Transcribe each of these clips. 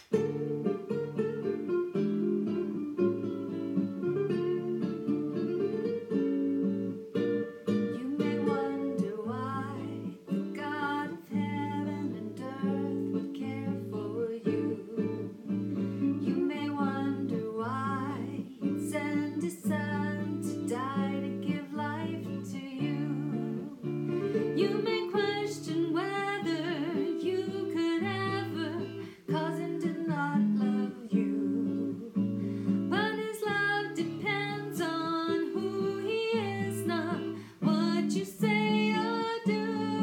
You may question whether you could ever, 'cause him did not love you. But his love depends on who he is, not what you say or do.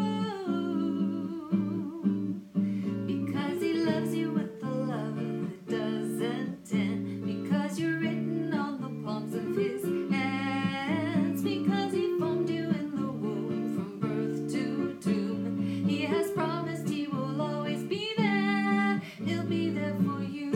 Because he loves you with a love that doesn't end. Because you're written on the palms of his hands. Because he formed you in the womb from birth to doom. He has promised he will always be there. He'll be there for you.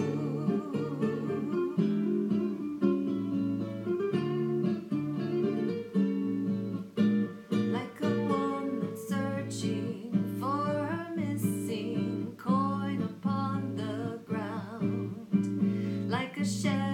Like a woman searching for her missing coin upon the ground. Like a shadow